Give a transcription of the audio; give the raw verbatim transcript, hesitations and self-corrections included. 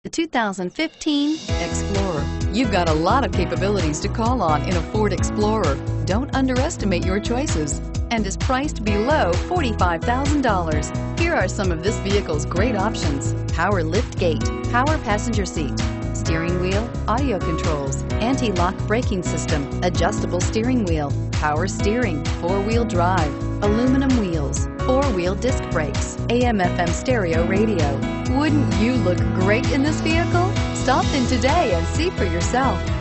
The two thousand fifteen Explorer. You've got a lot of capabilities to call on in a Ford Explorer. Don't underestimate your choices, and is priced below forty-five thousand dollars. Here are some of this vehicle's great options: power lift gate, power passenger seat, steering wheel audio controls, anti-lock braking system, adjustable steering wheel, power steering, four-wheel drive, aluminum wheels, four-wheel disc brakes, A M F M stereo radio. Wouldn't you look great in this vehicle? Stop in today and see for yourself.